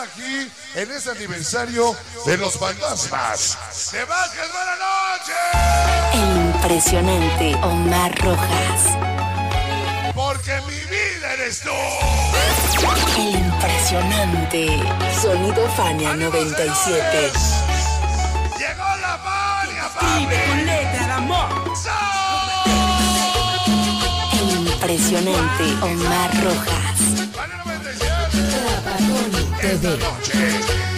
aquí en este aniversario de los fantasmas. ¡Se Vázquez, buenas noches! El impresionante Omar Rojas. Porque mi vida eres tú. El impresionante Sonido Fania 97. Llegó la Fania, papi. Con letra de amor. El impresionante Omar Rojas. Esta noche.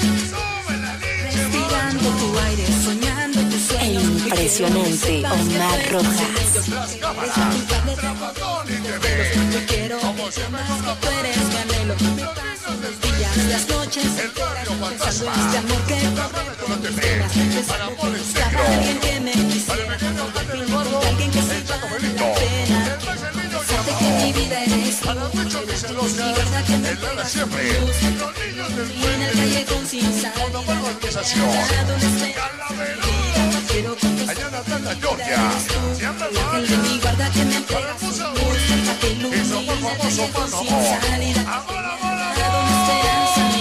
Respirando tu aire, soñando tus El sueños. impresionante Omar Rojas. Las cámaras. Trapatón y TV. Yo quiero que sepas que tú eres mi anhelo. Me paso los días, las noches El barrio pensando fantasma. en este amor que La radio con la TV. Para amores buscaba negros. alguien que me Para el quisiera. pequeño Ángel Eduardo. Alguien que El se Chaco vale Benito. la pena. El más el niño Sé que mi llamado. vida eres tú. Para muchos dicen los Mi verdad que me el Lala entregas siempre. tu luz. Los niños del Y en el puente. callejón sin salida. Con la nueva organización. Donde esté. Calaverudo. Quiero contestar. Allá en Atlanta, Georgia. Siempre El ángel de mi guarda que me entrega su luz. A que ilumina Y somos famosos, el callejón mano, sin amor. salida. Amor, amor, Dado una esperanza mi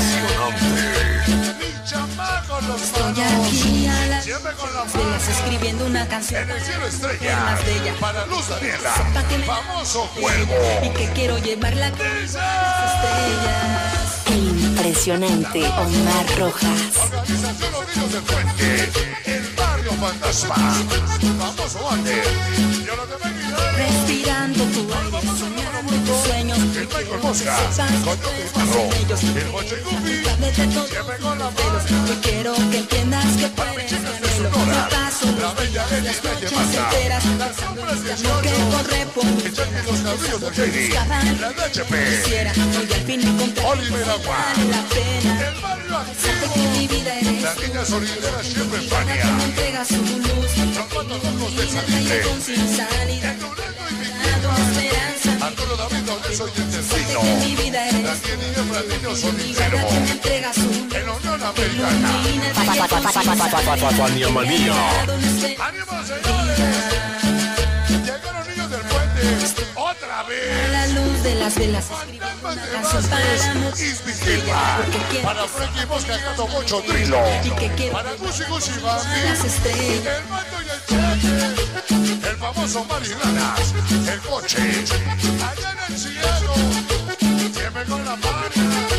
vida. Mi chamaco los Estoy manos. aquí a las Siempre con la velas mano. escribiendo una canción En el cielo estrella. más bella. Para Luz Daniela. Pa' que me- Famoso y cuervo. que quiero llevarla con Dice. las estrellas. El impresionante Omar Rojas. Organización Los Niños del Puente. El barrio fantasma. Famoso Ángel. Yo no te voy a olvidar. Respirando tu aire, soñando tus sueños. El Michael Mosca. Con Yote Barro. El Moche Guppy. Desde todos Siempre con la pelos. mano. Y quiero que entiendas que tú eres mi anhelo. Me paso La los bella Eli las Bella noches Mata. enteras Las sombras que corre 18. por mi El Jackie Los Cabrillos de JD. La de HP. quisiera. Hoy al fin encontré Oliver Agua. vale la pena. El barrio Sé que mi activo. vida eres La niña solidera siempre que me Fania. entrega su luz. Los cuatro ojos Y de en el Salitre. callejón sin salida. El Durango y mi Dado una Quilpa. esperanza. Arturo David Valdés hoy en Sé Destino. que mi vida La eres niña niña para el niño mi solitero. guarda que me entrega su luz. En la Unión Americana. Ilumina el callejón sin salida. Fania manía. Dado una esperanza. ¡Ánimo, señores! Llegaron niños del puente. ¡Otra A vez! la luz de las velas. Fantasmas de Canción para la Vázquez. noche. Ismi Quilpa. Porque quiero Para Frankie Mosca cantando mucho trilo. y que quiero Para Gucci Gucci las Bambi. estrellas. El mando y el cheque. El famoso Marilanas. El coche. Allá en el cielo. Siempre con la Fania.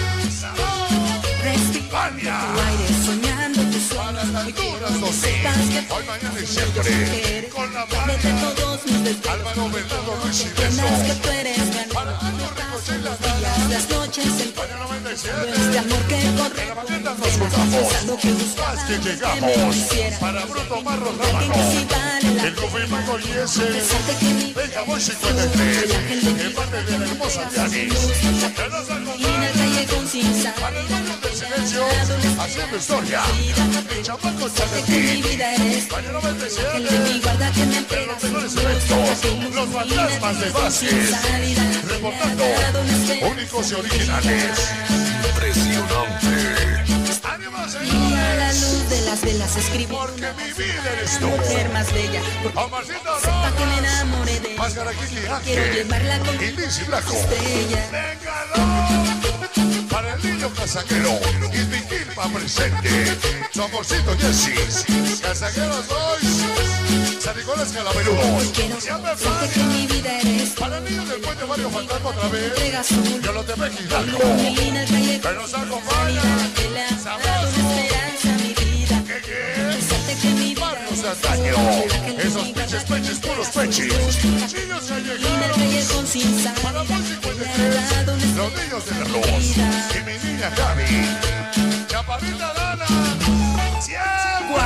Respira Fania. tu aire, soñando tus Para sueños. las alturas, los sí. Hoy, mañana y siempre. Con la Desde Fania. todos mis desvelos. Álvaro Bernardo Luis y Entiendas que Beso. tú eres mi Para anhelo. Aldo Ricochet y las Días, damas. las noches en Fania 97. este amor que corre. En la mañana nos juntamos. Lo que buscaba Más que antes llegamos. me quisiera. Para Bruto Marro Alguien que sí Rábano. vale la El confirmado y ese. Pensarte que mi vida Venga, voy eres tú. 53. El ángel de mi El padre de la hermosa Yanis. Que nos y en el acompaña. callejón sin Para el salida. barrio del silencio. Haciendo historia. Mi chamaco Sé que mi Chanequín. vida eres tú. Fania El de 97. mi guarda que me En entrega los su mejores luz. eventos. Los fantasmas de Vázquez. Reportando. Únicos y originales. Impresionante. ¡Ánimo, Y a la señores! luz de las velas escribo Porque mi vida eres tú. mujer más bella. Porque Omarcito sepa que me Rojas. enamoré de ella. Máscara Kiki Quiero Ángel. llevarla con Y Lizzy Blanco. estrella. ¡Véngalo! Para el niño casaquero. Y mi Quilpa presente. Su amorcito Jessy. Casaqueros Boys. San Nicolás Calaverudos. Quiero Siempre decirte que mi Fania. vida eres tú. Para el niño del puente Mario Fantasma otra vez. Entrega su luz. Yo lo te ve Hidalgo. Ilumina el callejón Que nos sin acompaña. salida. Que le ha dado una esperanza a mi vida. ¿Qué? Pensarte que mi vida Barrios de eres tú. antaño. Que le Esos diga pinches que me peches, puros entrega su pechis. luz. Niños que Ilumina el llegaron. callejón sin Para salida. Voz Que le 53. ha dado una Los niños de la luz. Y mi niña Gaby. Chaparrita Dana. ¡Siempre!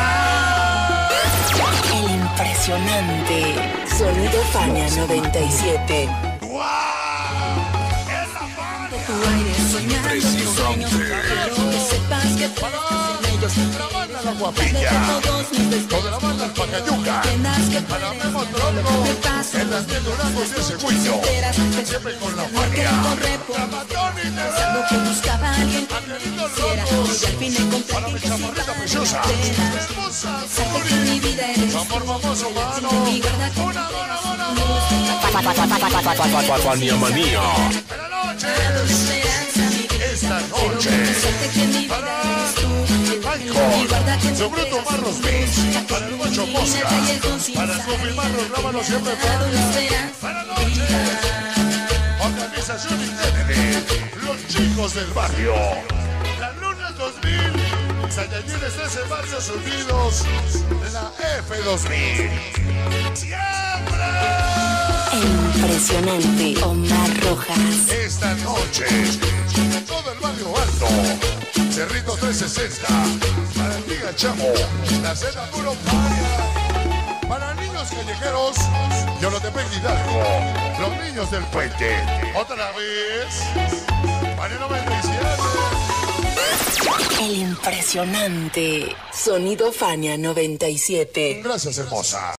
El impresionante Sonido Fania 97. ¡Guau! ¡Es la Fania! tu aire, soñando tus sueños. Quiero que sepas que tú Para estás en ellos. la banda La Desde Guapilla. todos mis desvelos. Toda la banda El Pacayuca. Entiendas que tú Para eres Memo mi anhelo. Tronco. Me paso En las 10 Durangos y ese Huicho. enteras. Siempre con la Amor que Fania. corre por mi Tramatón y Lo que TV. buscaba alguien que me Angelito quisiera. Locos. Y al fin encontré Para mi alguien que sí chaparrita vale preciosa. la pena. Hermosa Sabe que mi Zuri. vida eres Amor famoso, mano. mi guarda que Una, Fania manía. Buenas noches. esperanza, mi vida. Esta Quiero noche. que Acuérdate que mi vida eres tú. Michael, su bruto Marros Beach, para el Macho Mosca, para Snoopy Marros, lábanos siempre para noche. Organización Internet, los chicos del barrio. La Luna 2000, Sayayines 13 Barrios Unidos, la F2000. ¡Siempre! Impresionante Omar Rojas. Esta noche, todo el barrio alto, Cerrito 360, para el Liga Chamo, la cena puro para niños callejeros, yo lo de Hidalgo, los niños del puente, otra vez, para el 97. El impresionante Sonido Fania 97. Gracias, hermosa.